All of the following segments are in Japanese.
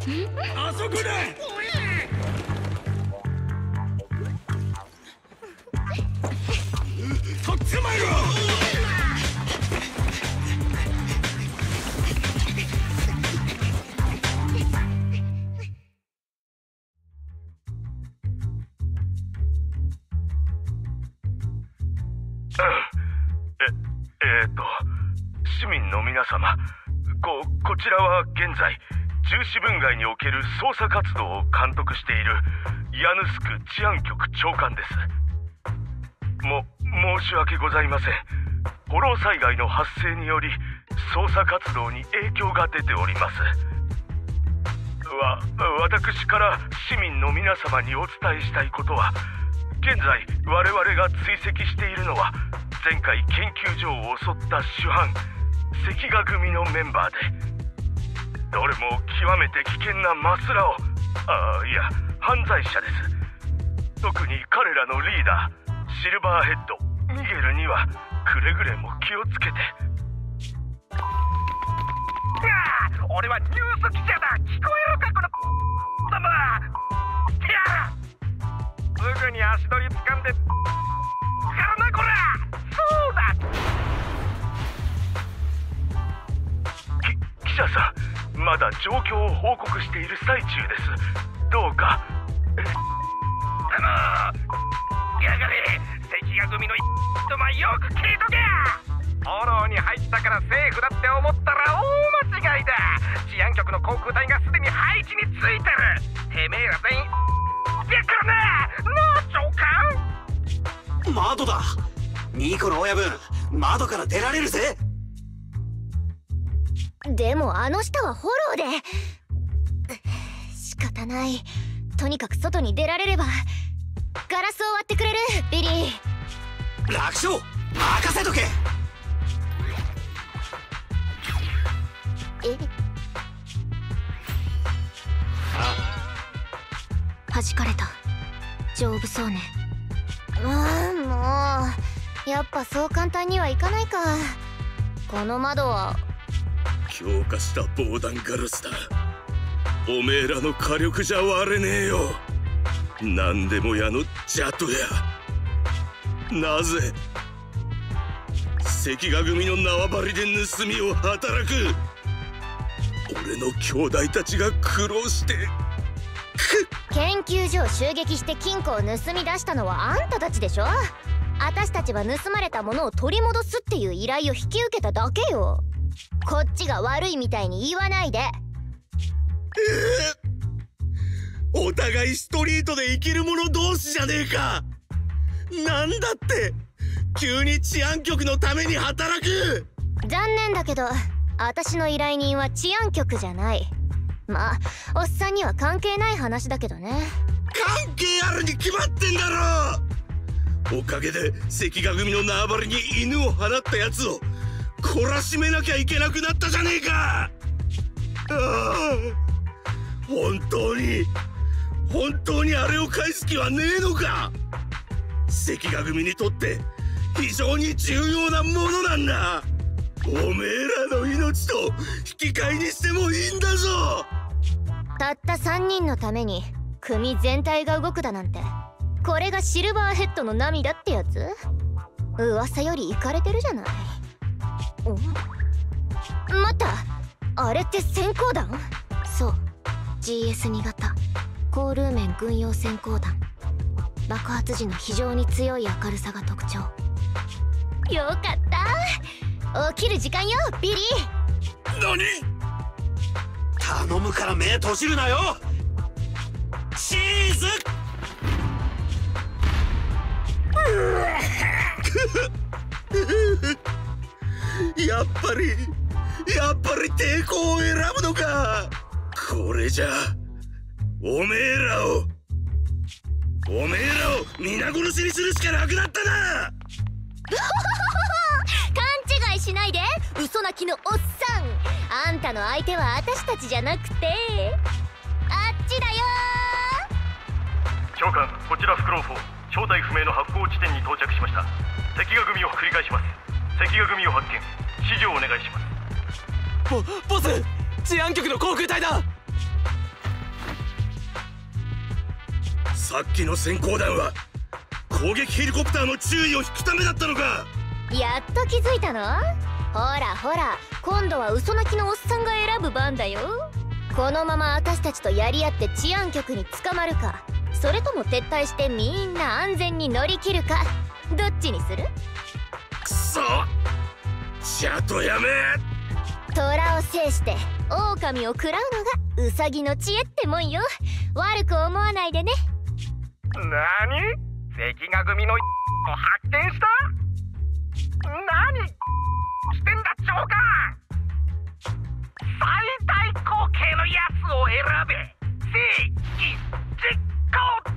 あそこだ。とっ捕まえろ。 市民の皆様、こちらは現在重視分街における捜査活動を監督しているヤヌスク治安局長官です。申し訳ございません。フォロー災害の発生により捜査活動に影響が出ております。私から市民の皆様にお伝えしたいことは、現在我々が追跡しているのは前回研究所を襲った主犯関ヶ組のメンバーで、どれも極めて危険なマスラオ、犯罪者です。特に彼らのリーダーシルバーヘッドミゲルにはくれぐれも気をつけて。 俺はニュース記者だ。聞こえるかこのども。すぐに足取り掴んでからなこら。そうだ。 記者さん、まだ状況を報告している最中です。どうか。 やがれ関ヶ組のとまよく聞いとけ。フォローに入ったからセーフだって思ったら大間違いだ。治安局の航空隊がすでに配置についてる。てめえら全員やからな長官。 窓だ。ニコの親分、窓から出られるぜ。 でもあの下はフォローで仕方ない。とにかく外に出られればガラスを割ってくれる。ビリー、 楽勝任せとけ。 弾かれた。丈夫そうね。もうやっぱそう簡単にはいかないか。この窓は強化した防弾ガラスだ。おめえらの火力じゃ割れねえよ。何でも屋のジャトや。なぜ関ヶ組の縄張りで盗みを働く俺の兄弟たちが苦労して。 研究所を襲撃して金庫を盗み出したのはあんたたちでしょ。私たちは盗まれたものを取り戻すっていう依頼を引き受けただけよ。こっちが悪いみたいに言わないで。 お互いストリートで生きる者同士じゃねえか。なんだって急に治安局のために働く。 残念だけど私の依頼人は治安局じゃない。まあおっさんには関係ない話だけどね。 関係あるに決まってんだろ。おかげで関ヶ組の縄張りに犬を放ったやつを懲らしめなきゃいけなくなったじゃねえか。本当にあれを返す気はねえのか。関ヶ組にとって非常に重要なものなんだ。おめえらの命と引き換えにしてもいいんだぞ。 たった3人のために組全体が動くだなんて、これがシルバーヘッドの涙ってやつ。噂よりイカれてるじゃない。待った、あれって閃光弾？そう、 GS2 型高ルーメン軍用閃光弾。爆発時の非常に強い明るさが特徴。よかった、起きる時間よビリー。 何？ 頼むから目閉じるなよ。チーズやっぱり抵抗を選ぶのか。これじゃおめえらを皆殺しにするしかなくなったな。 勘違いしないで、嘘泣きのおっさん。あんたの相手は私たちじゃなくてあっちだよ。 長官、こちらフクロウ4、正体不明の発砲地点に到着しました。関ヶ組を繰り返します。関ヶ組を発見、指示をお願いします。 ボス、治安局の航空隊だ。 さっきの閃光弾は攻撃ヘリコプターの注意を引くためだったのか。 やっと気づいたの？ほらほら、今度は嘘泣きのおっさんが選ぶ番だよ。このまま私たちとやり合って治安局に捕まるか、それとも撤退してみんな安全に乗り切るか、どっちにする？ くそ、じゃあとやめ。 虎を制して狼を食らうのがウサギの知恵ってもんよ。悪く思わないでね。 なに？関ヶ組のを発見した？何してんだ長官。最大口径のやつを選べ。正義実行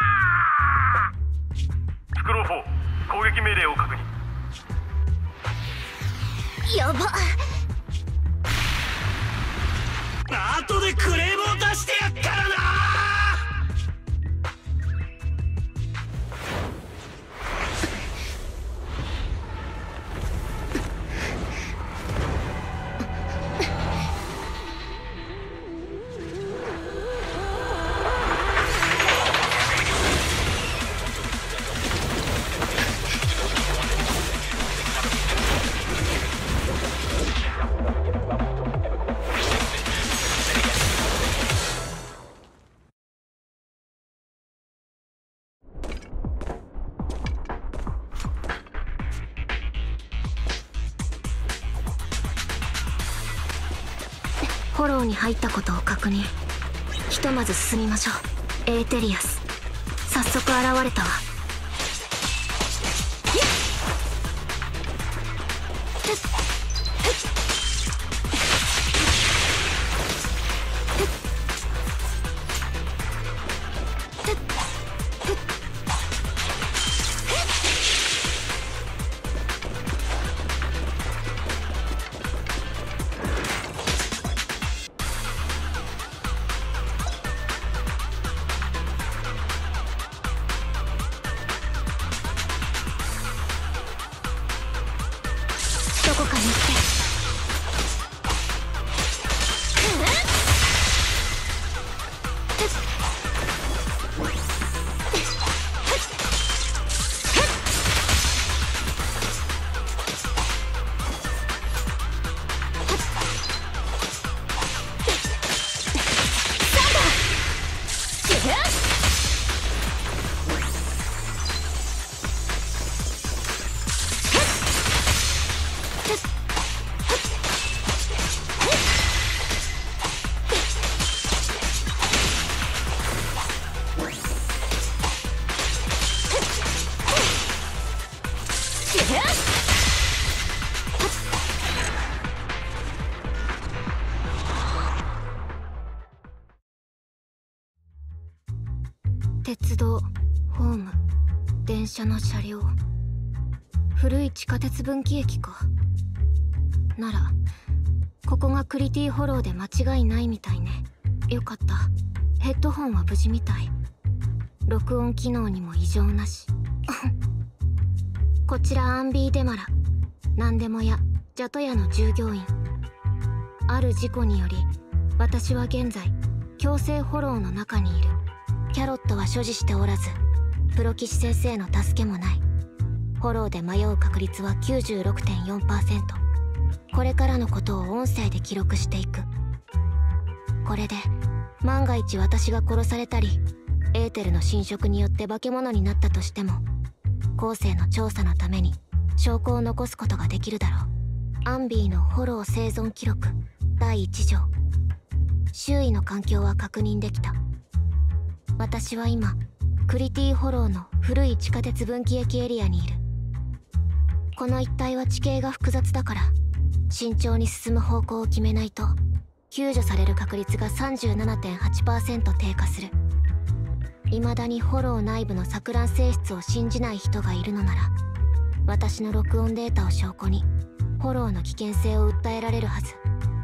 だ。 スクロー4、攻撃命令を確認。 やば。 後でクレームを出してやっからな。 フォローに入ったことを確認。ひとまず進みましょう。エーテリアス、早速現れたわ。どこかに行って。鉄道、ホーム、電車の車両、古い地下鉄分岐駅か。ならここがクリティホローで間違いないみたいね。よかった。ヘッドホンは無事みたい。録音機能にも異常なし。こちらアンビーデマラ、何でも屋ジャト屋の従業員。ある事故により私は現在強制フォローの中にいる。キャロットは所持しておらず、プロ騎士先生の助けもない。フォローで迷う確率は 96.4%。 これからのことを音声で記録していく。これで万が一私が殺されたりエーテルの侵食によって化け物になったとしても、後世の調査のために証拠を残すことができるだろう。アンビーのフォロー生存記録第1条。周囲の環境は確認できた。私は今クリティホローの古い地下鉄分岐駅エリアにいる。この一帯は地形が複雑だから慎重に進む方向を決めないと救助される確率が 37.8% 低下する。未だにホロー内部の錯乱性質を信じない人がいるのなら、私の録音データを証拠にホローの危険性を訴えられるはず。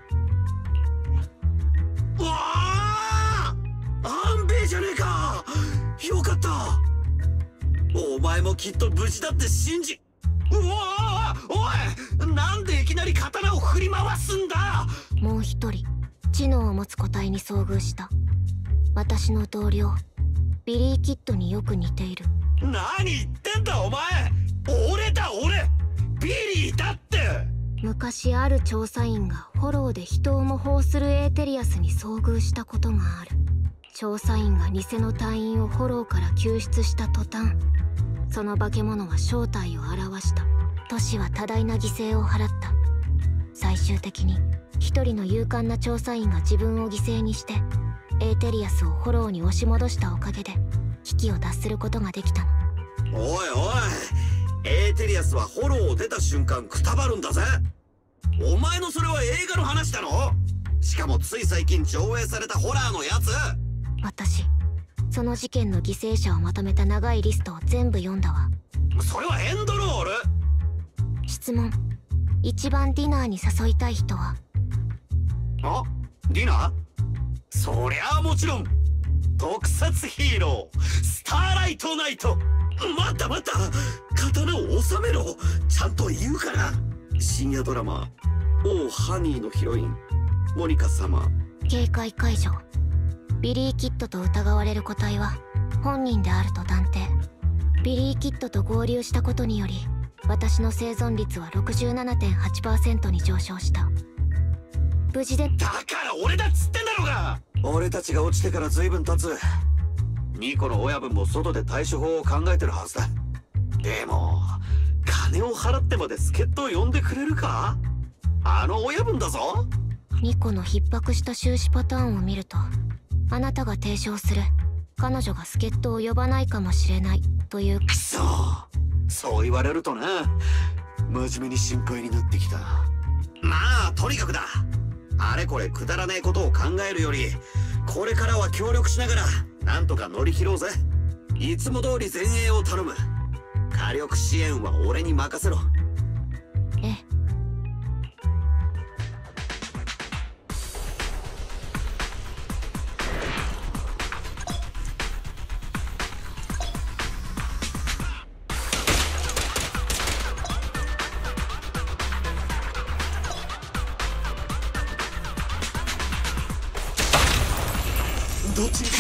わあ、アンベイじゃねえか。よかった。お前もきっと無事だって信じ。うわ、おい、なんでいきなり刀を振り回すんだ。 もう一人知能を持つ個体に遭遇した。私の同僚ビリー・キッドによく似ている。 何言ってんだお前。俺だ俺、ビリーだって。 昔ある調査員がフォローで人を模倣するエーテリアスに遭遇したことがある。調査員が偽の隊員をフォローから救出した途端、その化け物は正体を現した。都市は多大な犠牲を払った。最終的に一人の勇敢な調査員が自分を犠牲にしてエーテリアスをフォローに押し戻したおかげで危機を脱することができたの。 おいおい、エーテリアスはフォローを出た瞬間くたばるんだぜ。お前のそれは映画の話だろ。しかもつい最近上映されたホラーのやつ。 私その事件の犠牲者をまとめた長いリストを全部読んだわ。 それはエンドロール。 質問。一番ディナーに誘いたい人は？ あ、ディナー？そりゃあもちろん特撮ヒーロースターライトナイト。待った待った、刀を収めろ。ちゃんと言うから。深夜ドラマ「オーハニー」のヒロインモニカ様。 警戒解除。ビリー・キッドと疑われる個体は本人であると断定。ビリー・キッドと合流したことにより私の生存率は 67.8% に上昇した。無事で。 だから俺だっつってんだろうが。俺たちが落ちてから随分経つ。ニコの親分も外で対処法を考えてるはずだ。でも金を払ってまで助っ人を呼んでくれるか？あの親分だぞ。 ニコの逼迫した収支パターンを見ると、あなたが提唱する彼女が助っ人を呼ばないかもしれないという。 くそ、そう言われるとな、真面目に心配になってきた。まあとにかくだ、あれこれくだらねえことを考えるよりこれからは協力しながらなんとか乗り切ろうぜ。いつも通り前衛を頼む。火力支援は俺に任せろ。 ええ。 どっちに？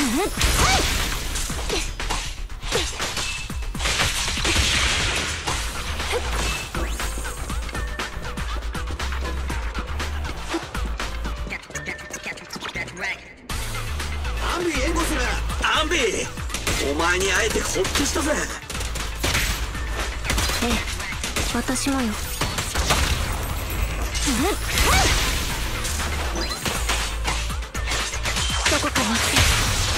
アンビ援護する。アンビ、お前に会えてホッとしたぜ。 ええ、私もよ。どこかに行って。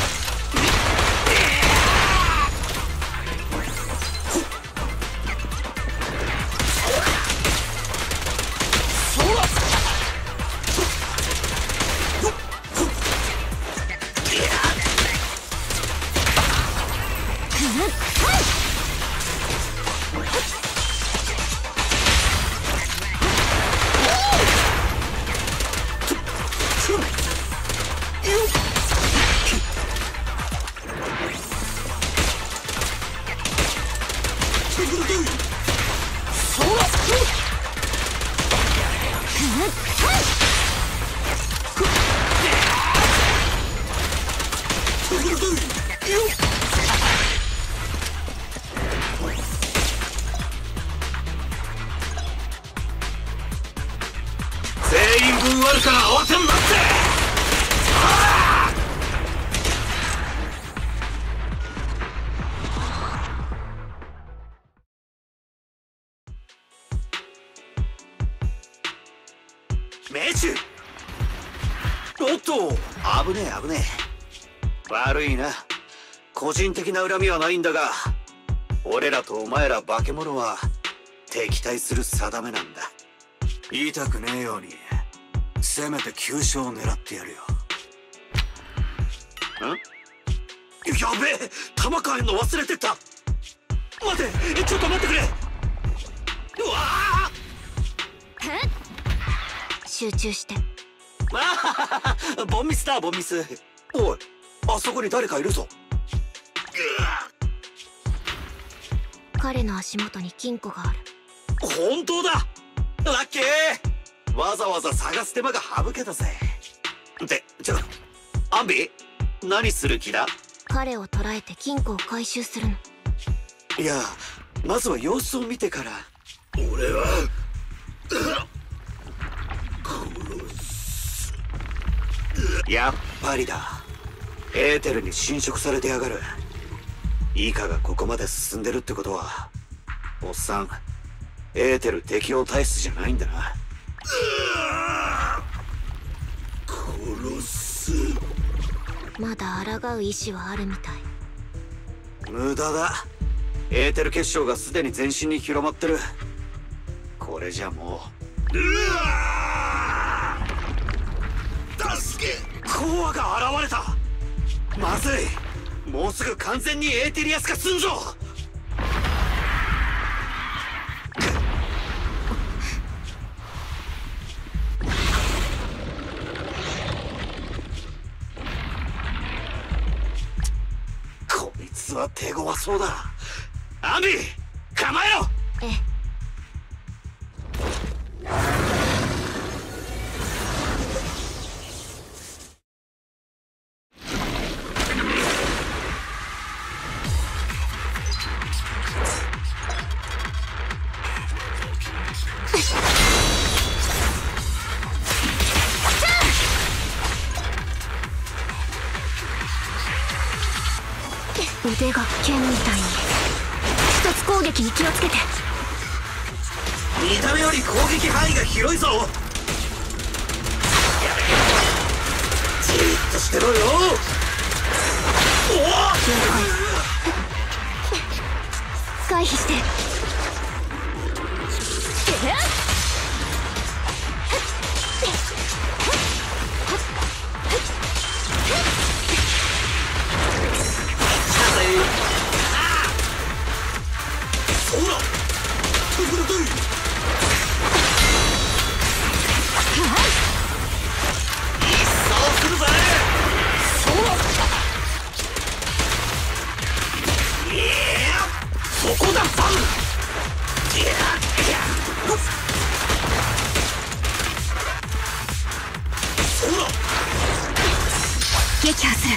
全員分割るから慌てんなって。命中。おっと、危ねえ危ねえ。悪いな、個人的な恨みはないんだが、俺らとお前ら化け物は敵対する定めなんだ。痛くねえようにせめて急所を狙ってやるよ。ん？やべえ、弾変えんの忘れてた。待て、ちょっと待ってくれ。うわあ！ 集中して。 ああ、ボンミスだボンミス。おい、あそこに誰かいるぞ。 彼の足元に金庫がある。 本当だ、ラッキー。わざわざ探す手間が省けたぜ。で、アンビ、何する気だ？ 彼を捕らえて金庫を回収するの。 いや、まずは様子を見てから。 俺はやっぱりだ。エーテルに侵食されてやがる。イカがここまで進んでるってことは、おっさん、エーテル適応体質じゃないんだな。 殺す。 まだ抗う意志はあるみたい。 無駄だ。エーテル結晶がすでに全身に広まってる。これじゃもう助け。 コアが現れた。まずい。もうすぐ完全にエーテリアス化すんぞ。こいつは手強そうだ。アンビ構えろ。 ええ。腕が剣みたいに。一つ攻撃に気をつけて。 見た目より攻撃範囲が広いぞ。じーっとしてろよ。 回避して。 そうだ。一掃するぜ。そこだバン。そうだ。 撃破する。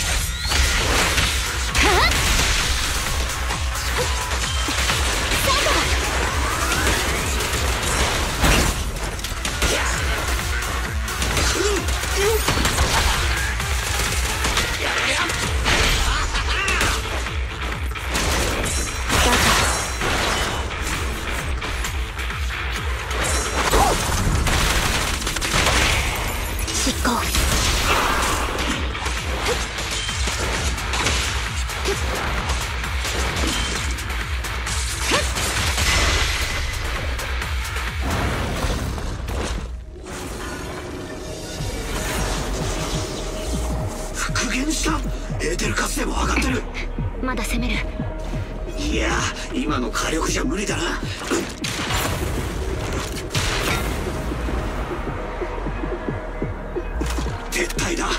復元した。エーテル活性も上がってる。 まだ攻める。 いや、今の火力じゃ無理だな。撤退だ。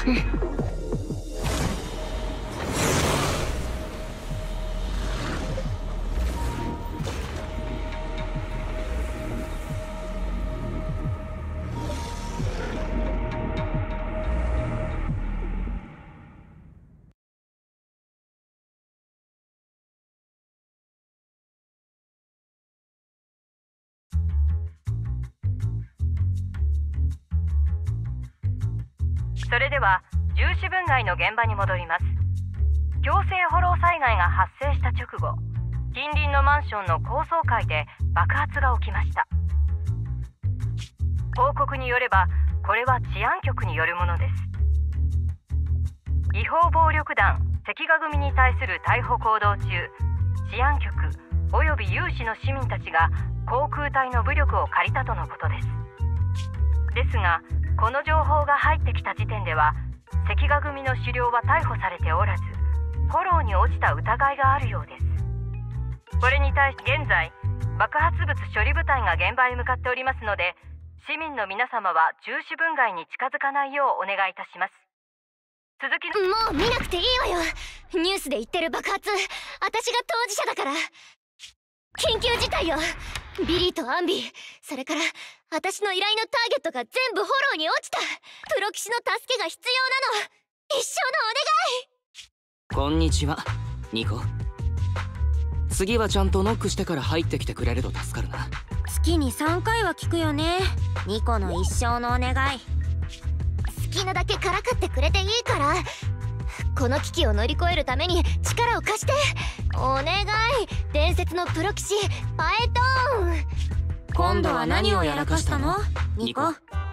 それでは重視分害の現場に戻ります。強制フォロー災害が発生した直後、近隣のマンションの高層階で爆発が起きました。報告によればこれは治安局によるものです。違法暴力団関ヶ組に対する逮捕行動中、治安局および有志の市民たちが航空隊の武力を借りたとのことです。ですがこの情報が入ってきた時点では関ヶ組の首領は逮捕されておらず、フォローに落ちた疑いがあるようです。これに対し現在爆発物処理部隊が現場へ向かっておりますので、市民の皆様は重視分害に近づかないようお願いいたします。続きの。 もう見なくていいわよ。ニュースで言ってる爆発、私が当事者だから。緊急事態よ。ビリーとアンビー、それから私の依頼のターゲットが全部フォローに落ちた。プロ騎士の助けが必要なの。一生のお願い。 こんにちはニコ。次はちゃんとノックしてから入ってきてくれると助かるな。 月に3回は聞くよね、ニコの一生のお願い。 好きなだけからかってくれていいから、この危機を乗り越えるために力を貸してお願い。伝説のプロ棋士パエトーン。 今度は何をやらかしたのニコ。